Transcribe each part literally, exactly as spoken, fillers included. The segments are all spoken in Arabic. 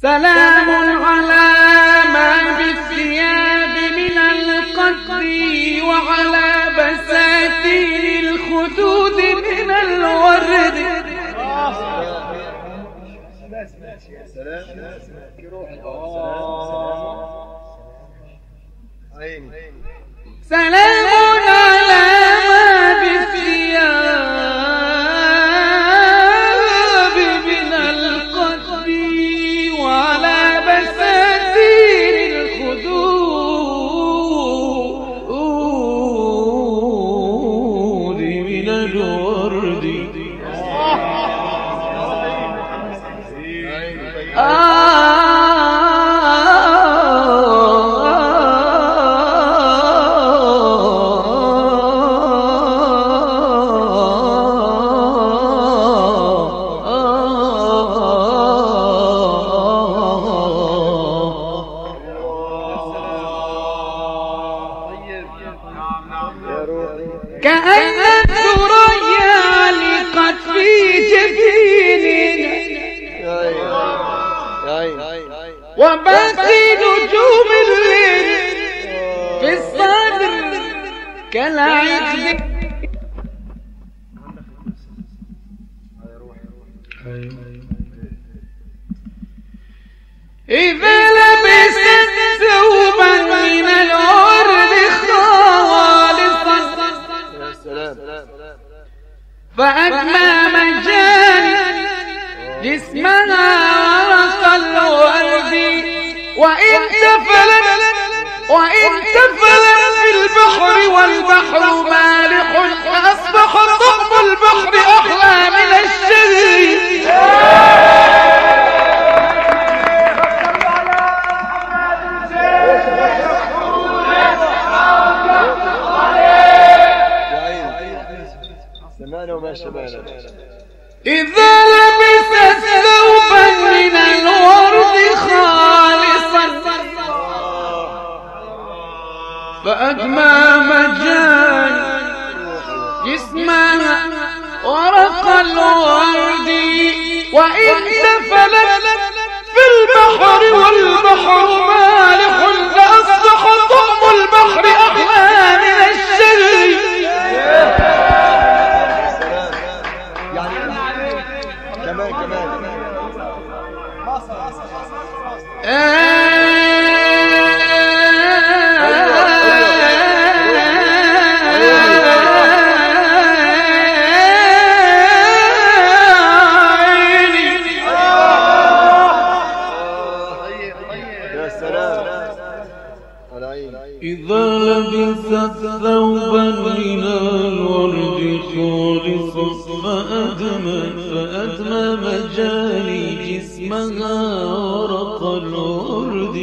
سلام على ما بالثياب من القدر وعلى بساتين الخدود من الورد. سلام على ما بالثياب من القدر وعلى بساتين الخدود من الورد. كأن الثريا علقت في جبيننا وباقي نجوم الليل في الصدر كالعقد. إذا لبست ثوبا من الورد خالصا فأدمى مجال جسمها ورق الورد. وإن تفلت وإن تفلت في البحر والبحر مالح فأصبح طعم البحر أحلى من الشهي. إذا لبست ثوبا من الورد خالصا فأدمى مجال جسمها ورق الورد. وإن تفلت في البحر والبحر مالح فأصبح طعم البحر أحلى من الشهي. كمان كمان يا سلام. إذا لبست ثوبا من الورد خالصا فأدمى فأدمى مجالي جسمها ورق الورد.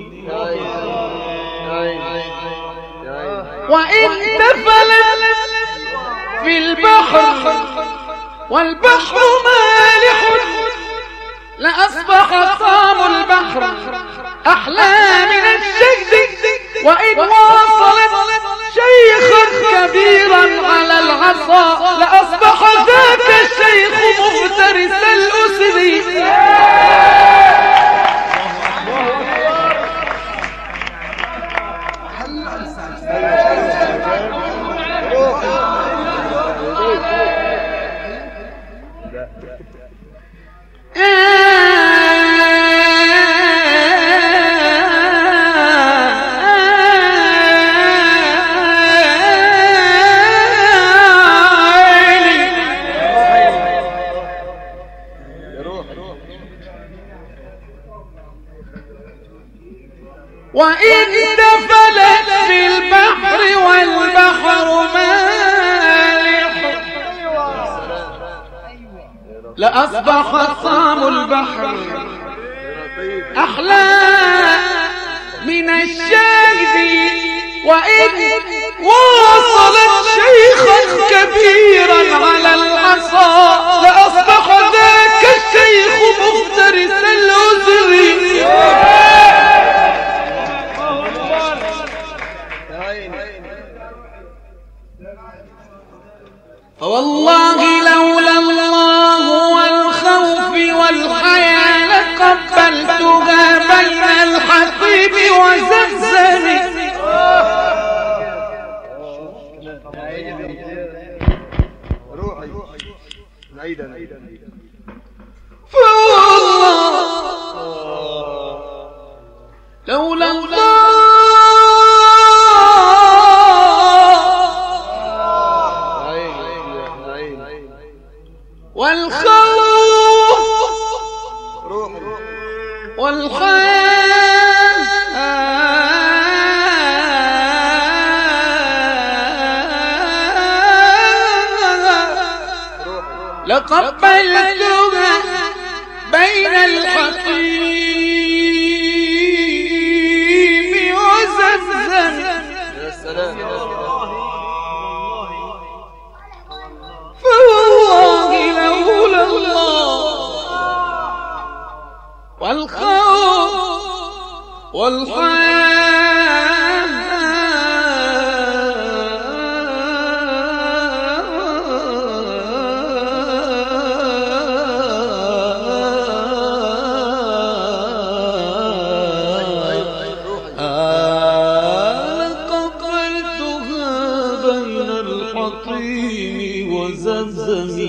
وإن تفلت في البحر والبحر مالح لأصبح طعم البحر أحلى من الشجر. وإن واصلت شيخا كبيرا على العصا لأصبح ذاك الشيخ مفترس الأسد. وإن دفلت في البحر والبحر مالح لأصبح طعم البحر أحلى من الشاهد. وإن واصلت شيخا كبيرا على العصا لأصبح ذاك الشيخ مفترس الأزر. فوالله لولا الله والخوف والحياة لقبلت لولا الله والخوف والحياة لقبلتها بين الحطيم وزمزم. يا سلام فوالله لولا الله والخوف والحياة لقبلتها بين الحطيم وزمزم.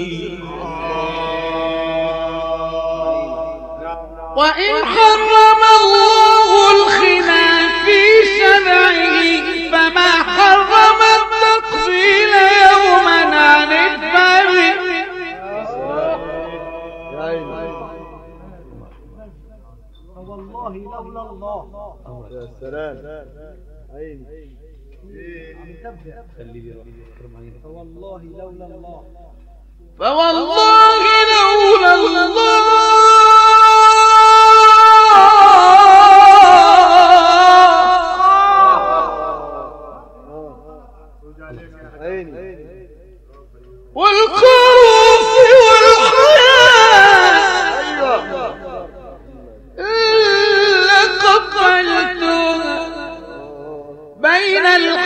وإن حرم الله الخنا في شرعه فما حرم التقبيل يوما عن الفم. والله لولا الله. يا سلام عيني فوالله لولا الله. فوالله لولا الله والخوف والحياة لقبلتها بين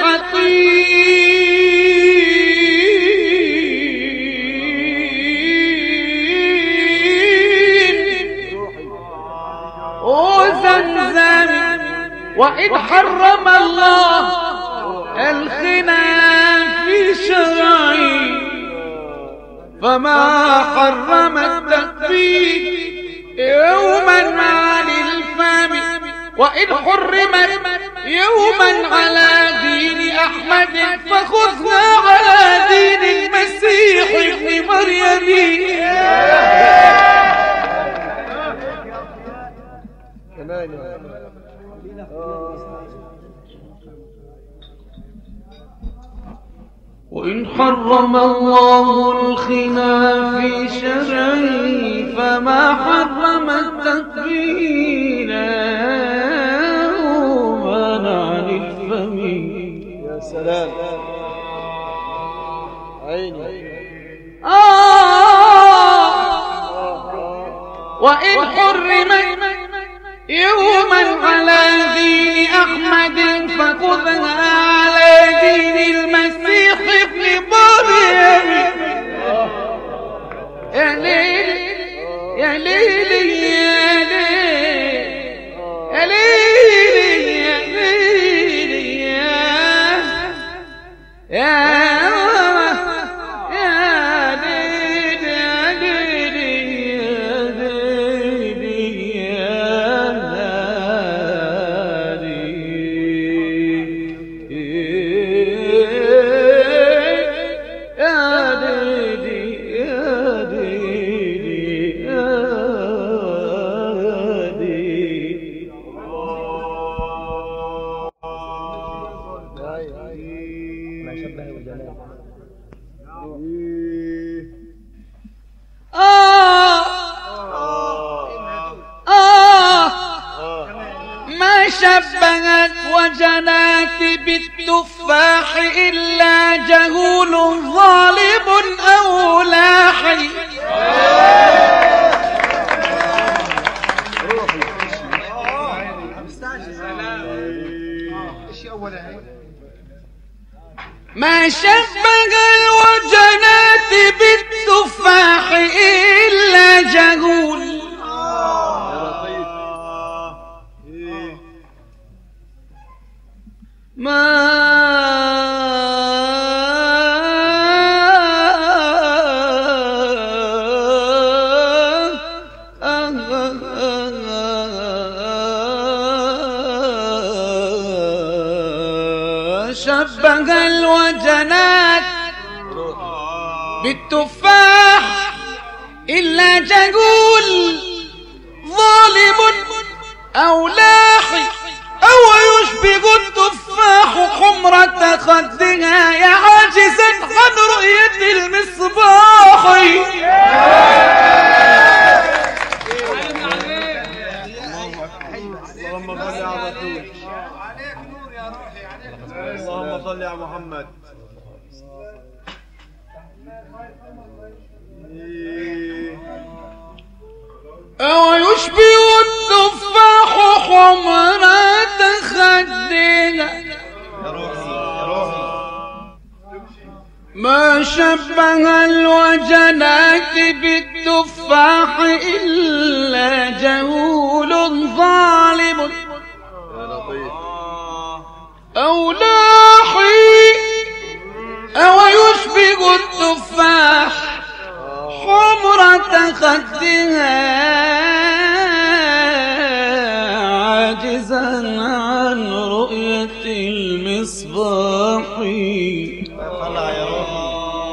الحطيم وزمزم. وإن حرم الله الخنا في شرعه فما حرم التكفير يوما عن الفم. وإن حرمت يوما على دين أحمد فخذنا على دين المسيح ابن مريم. وإن حرم الله الخنا في شرعه فما حرم التكفير يوما عن الفم. يا سلام عيني. آه وإن حرمت يوما على دين أحمد فخذها على دين المسيح ابن مريم. يا ليل يا ليل يا ليل يا ليل يا ليل يا شبهت وجنات بالتفاح إلا جهول ظالم أو لاحي. ما شبه الوجنات بالتفاح إلا جهول ما شبه الوجنات بالتفاح إلا جهول ظالم أو لاحي أو يشبه التفاح حمرة خدها يا عاجزا عن رؤية المصباح. اللهم صل على رسول. اللهم صل على محمد. أو يشبه التفاح حمرة خدها ما شبه الوجنات بالتفاح إلا جهول ظالم أو لاحي أو يشبه التفاح حمرة خدها عاجزا عن رؤية المصباح. طلع يا روحي.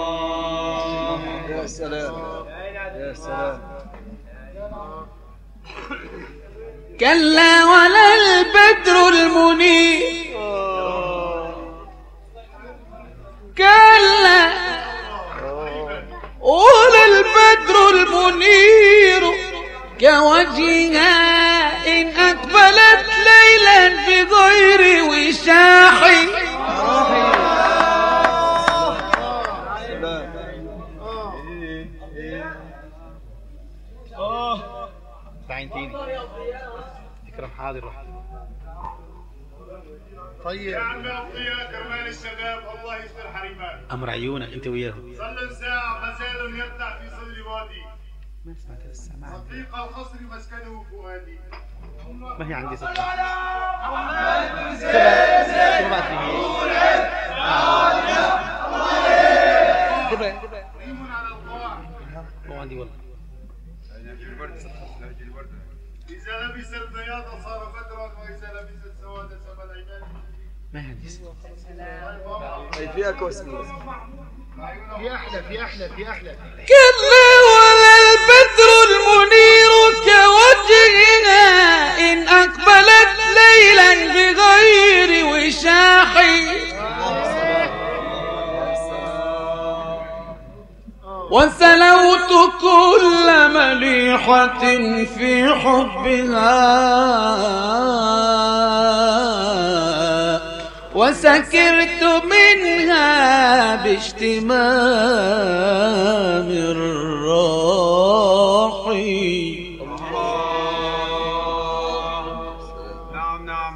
يا سلام يا سلام. كلا ولا البدر المنير كلا ولا البدر المنير كوجهها إن أقبلت ليلا بغير وشاح. عينتيني تكرم حاضر. طيب يا عم أضياء كرمال الشباب الله يستر حريمات. أمر عيونك أنت وياهم. صلوا ساعة غزال يقطع في صدر وادي. ما سمعت السماع. صديق الخصر مسكنه فؤادي. ما هي عندي صدق. ريم على القاع. مو عندي والله. إذا لبس البياض صار بدرا وإذا لبس السواد سبى العباد. ما عندي صدق. أي فيها كوسمي. في أحلى في أحلى في أحلى. كلا ولا البدر المنير كوجهها إن أقبلت ليلا بغير وشاح. وسلوت كل مليحة في حبها وسكرت منها باشتمام الراح. نعم نعم.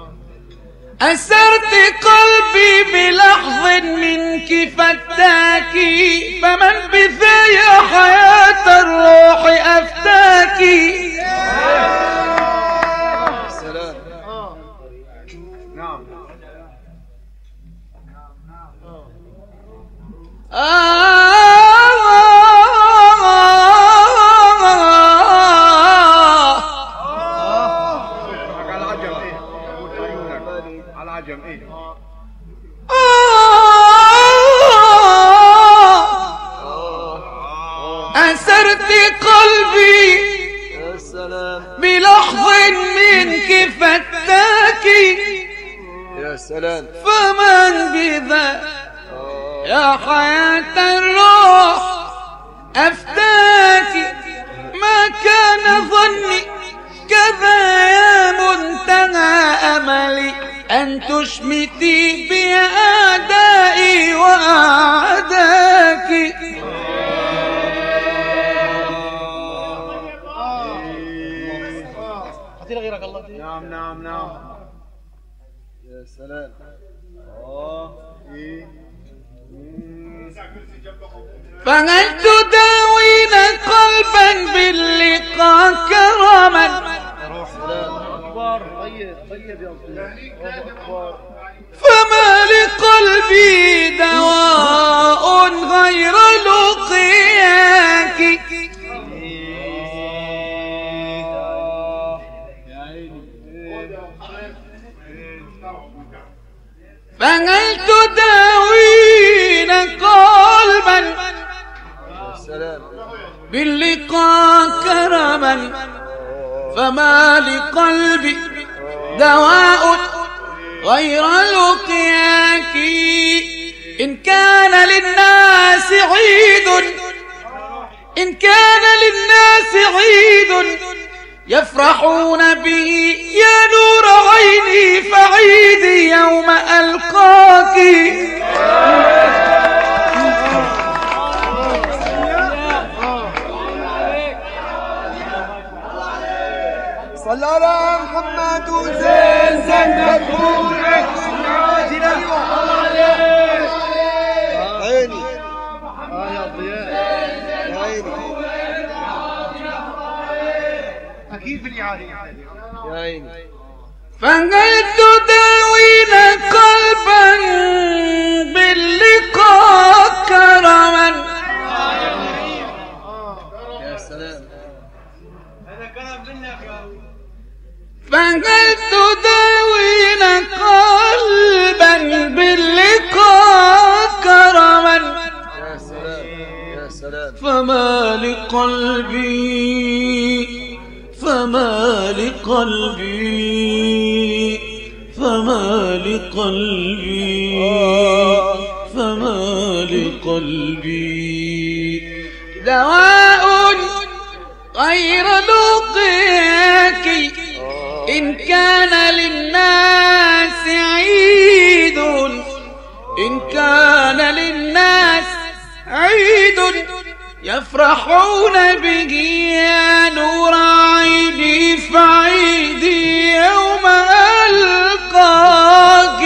أسرت قلبي بلحظ منك فتاكي فمن بذا يا حياة الروح أفتاكي. سلام. نعم. على العجم إيه؟ على العجم إيه؟ أسرت قلبي يا سلام. بلحظ منك فتاكي يا سلام. فمن بذا يا حياة الروح أفتاكي. ما كان ظني كذا يا منتهى أملي أن تشمتي بي أعدائي وأعداك. غيرك الله. نعم نعم نعم. يا سلام. آه إيه. فهل تداوين قلبا باللقاء كرما أكبر. طيب طيب يا أخوي. فما لقلبي دواء غير لقياك. فهل كرما فما لقلبي دواء غير لقياك. إن كان للناس عيد إن كان للناس عيد يفرحون به يا نور عيني فعيدي يوم ألقاك. صلى على محمد وزين زين مكبول عيني اه يا ضياء يا عيني اكيد في الاعاده يا عيني. فهل تداوين قلبا باللقاء كرما. يا سلام. فهل تداوين قلبا باللقاء كرما. يا سلام يا سلام. فما لقلبي فما لقلبي فما لقلبي فما لقلبي دواء غير لقياك. إن كان للناس عيد إن كان للناس عيد يفرحون به يا نور عيني فعيدي يوم ألقاك.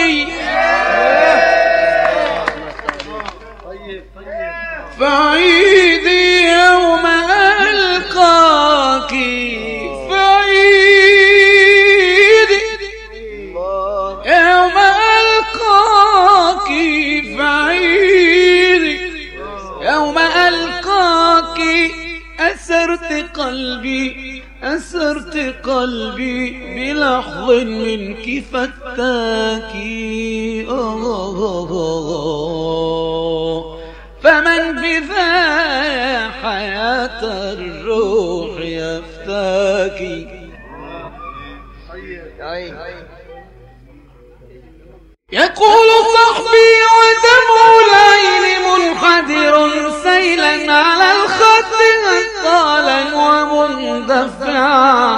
فعيدي يوم ألقاك فعيدي يوم ألقاك فعيدي يوم ألقاك. أسرت قلبي أسرت قلبي بلحظ منك فتاكي. فمن بذا حياة الروح يفتاكي. يا عيني. يقول صحبي ودمع العين منحدر سيلا على الخد طالا ومندفعا.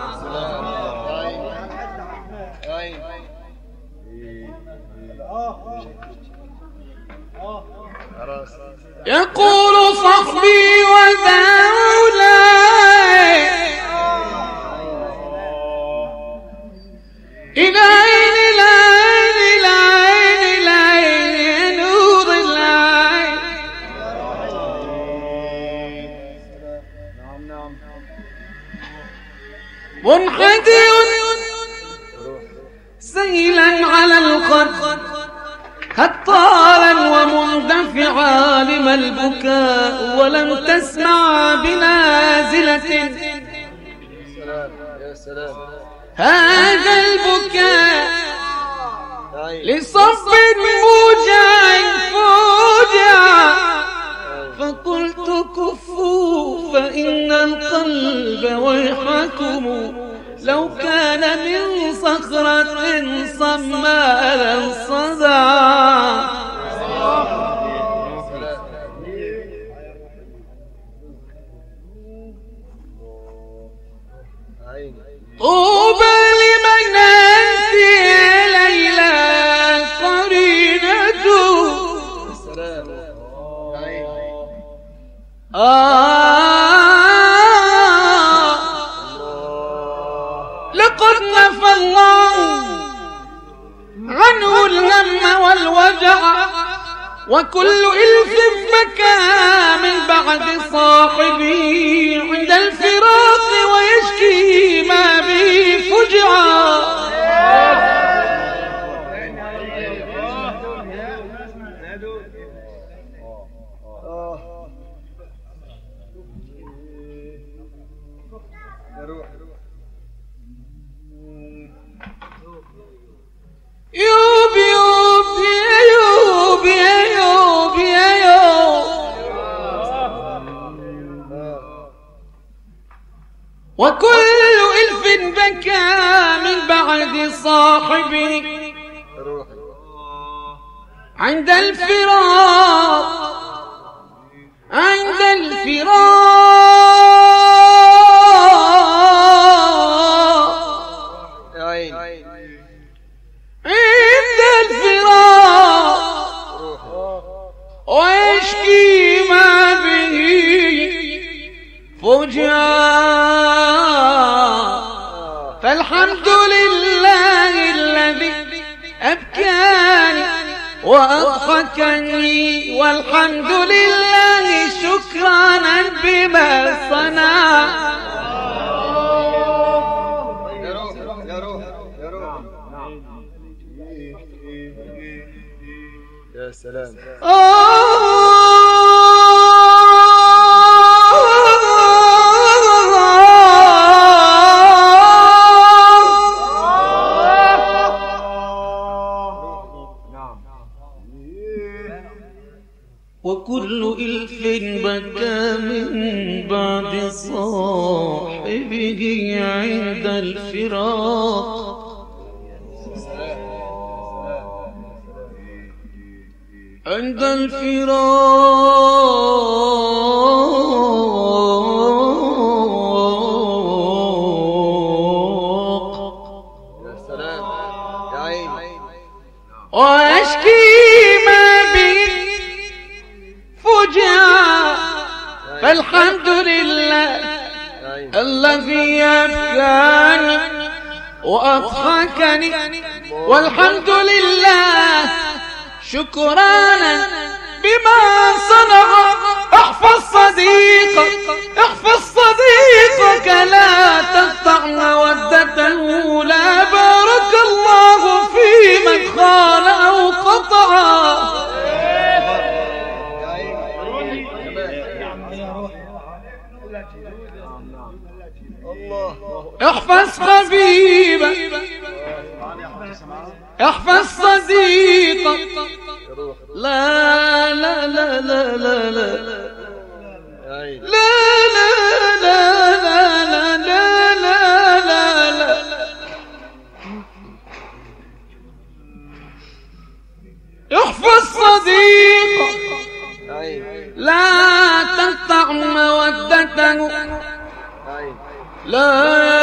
يقول صحبي وذولاي إلى عين العين العين العين نور العين. منحدر سيلا على الخد هطالا ومندفعا لما البكاء ولم تسمع بنازلة. يا سلام. هذا البكاء لصف موجع فوجع. فقلت كفوا فإن القلب ويحكم لو كان من صخرة صماء لانصدع. طوبى لمن أنت يا ليلى قرينته. آه لقد نفى الله عنه الهم والوجع وكل إلف بكى من بعد صاحبه عند الفراق ويشكي ما به فجعا. يوب يوب يا يوب يا يوب يا يوب. وكل ألف بكى من بعد صاحبه عند الفراق عند الفراق عند الفراق ويشكي ما به فجاء فالحمد لله الذي أبكاني وأضحكني والحمد لله شكرانا بما صنع. يا روح يا روح يا روح يا سلام. وكل إلف بكى من بعد صاحبه عند الفراق عند الفراق. يا سلام يا عيني. وأشكي ما بي فجاء فالحمد لله الذي أبكاني وأضحكني والحمد لله شكرانا بما صنع. احفظ صديقك احفظ صديقك لا تقطع مودته لا بارك الله في من خان أو قطع. احفظ حبيبك احفظ صديقك لا لا لا لا لا لا لا لا لا لا لا لا لا لا. احفظ صديقك لا تقطع مودته لا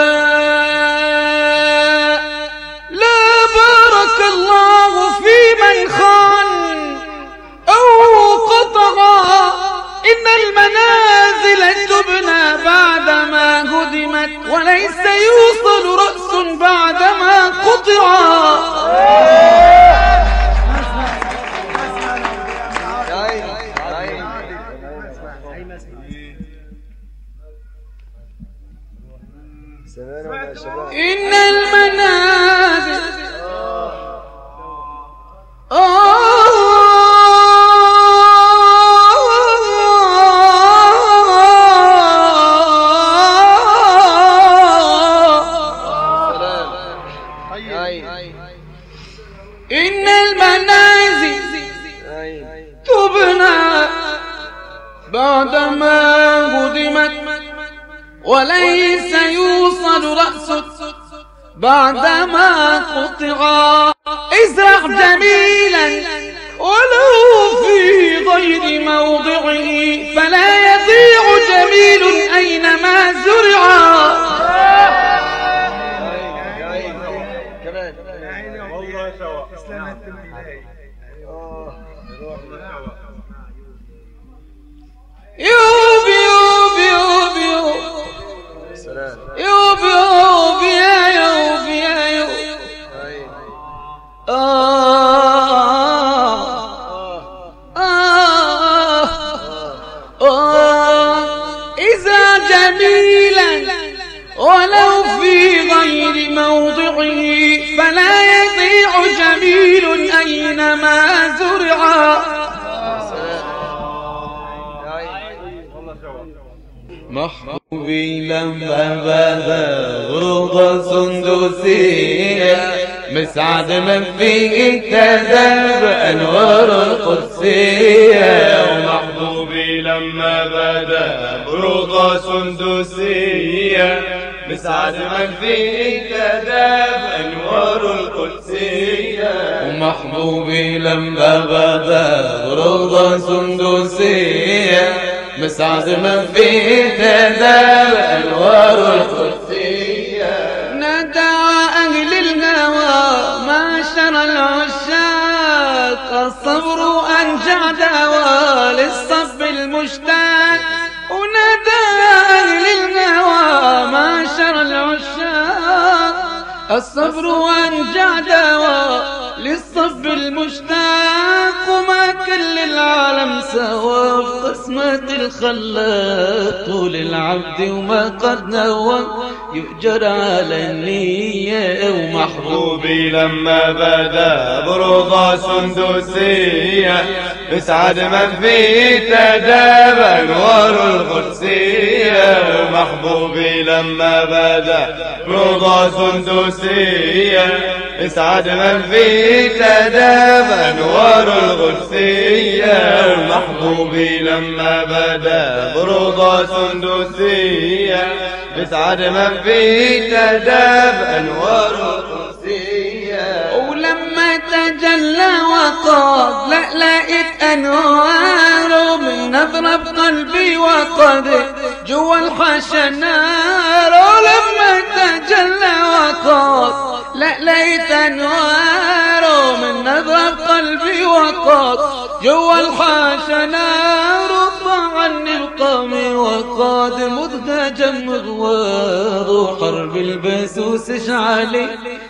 لا بارك الله في من خان أو قطع. إن المنازل تبنى بعدما هدمت وليس يوصل رأس بعدما قطع. إن المنازل إن المنازل تبنى بعدما هدمت وليس يوصل رأسك بعدما قطع. ازرع جميلا ولو في غير موضعه فلا يضيع جميل أينما زرع. يوب يوب يوب يوب يوب يوب يا يوب يا يوب. آه آه آه إذا جميلا ولو في غير موضعه فلا يضيع جميل أينما زرع. محبوبي لما بدا غروض سندوسية مسعد من فيه كذب أنوار القدسية. ومحبوبي لما بدا بروضة سندوسية مسعد من فيه كذاب أنوار القدسية. ومحبوبي لما بدا بروضة سندوسية مسعد من فيه كذاب أنوار القدسية. ندى أهل الهوى معشر العشاق الصبر أنجع دواء للصب المشتاق. ونادى أهل الهوى معشر العشاق الصبر أنجع دواء للصب المشتاق. وما كل العالم سوا في قسمة الخلاق طول العبد وما قد نوى يؤجر على النية. ومحبوبي لما بدا بروضة سندوسية مسعد من فيه تداب أنوار القدسية. ومحبوبي لما بدا بروضة سندوسية مسعد من فيه تداب أنوار القدسية. ومحبوبي لما بدا بروضة سندوسية مسعد من فيه تداب أنوار القدسية. ولما تجلى وقاد لألأت أنواره من نظرة بقلبي وقد جوا الحاشا نار. ولما تجلى وقاد لألأت أنواره من نظرة بقلبي وقد جوا الحاشا نار. عني القوم وقاد مدهجا مغوار وحرب البسوس اشعلي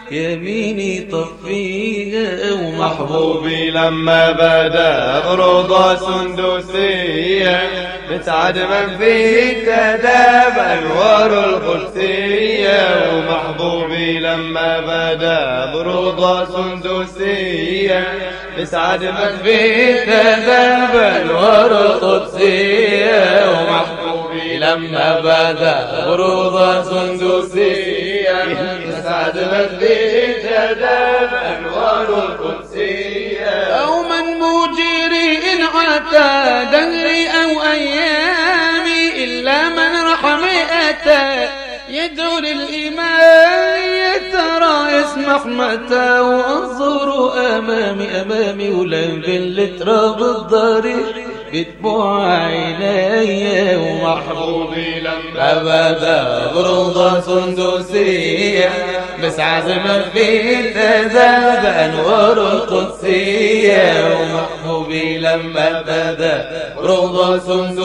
يميني طفيها. ومحبوبي لما بدا بروضة سندوسية مسعد من فيه كذاب أنوار القدسية. ومحبوبي لما بدا بروضة سندوسية مسعد من فيه كذاب أنوار القدسية. ومحبوبي لما بدا بروضة سندوسية مسعد من فيه كذاب أنوار القدسية. أو من مجيري إن عتا دهري أو أيامي إلا من رحمي أتى يدعو للإيمان. ترى يسمح متى وأنظر أمامي أمامي ولو بالتراب الضريح بدموع عيني. ومحبوبي لما بدا بروضة سندوسية مسعد من فيه تذاب أنوار القدسية. ومحبوبي لما بدا بروضة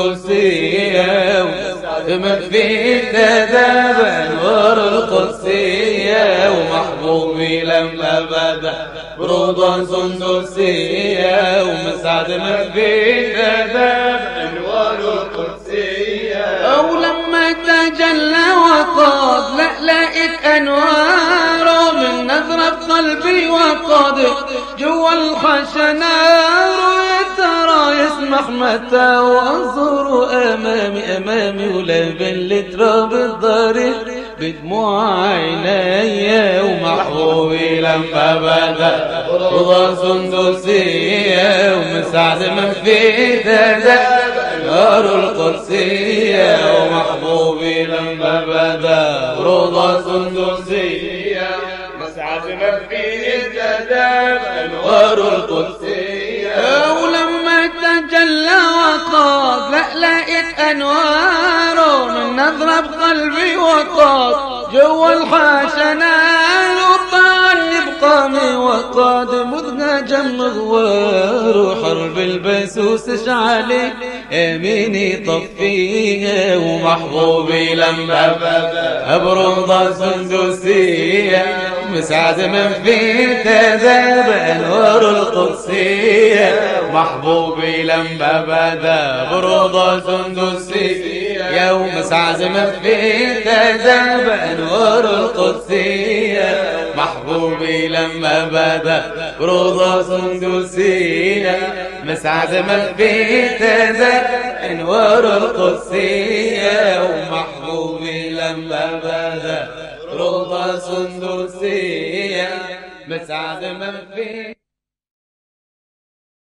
سندوسية مسعد من فيه تذاب أنوار القدسية. ومحبوبي لما بدا بروضة سندوسية ومسعد من فيه تذاب أنوار القدسية. أو لما تجلى وقاد لألأت أنواره من نظرة قلبي وقاد جوا الحاشا نار. ترى يسمح متى وأنظر أمامي أمامي ولا بالتراب الضريح بدموع عيني. ومحبوبي لما بدا بروضة سندوسية ومسعد من فيه تذاب أنوار القدسية. ومحبوبي لما بدا بروضة سندوسية مسعد من فيه تذاب أنوار القدسية. ولما تجلى وقاد لألأت أنواره من نظرة بقلبي وقاد جوا الحاشا نار. وطعني بقامي وقاد مذهجا مغوار وحرب البسوس اشعلي يميني طفيها. ومحبوبي لما بدا بروضة سندوسية مسعد من فيه تذاب أنوار القدسية. محبوبي لما بدا بروضة سندوسية يوم مسعد من فيه تذاب أنوار القدسية. محبوبي لما بدا بروضة سندوسية مسعد من فيه تذاب أنوار القدسية. ومحبوبي لما بدا بروضة سندوسية مسعد من فيه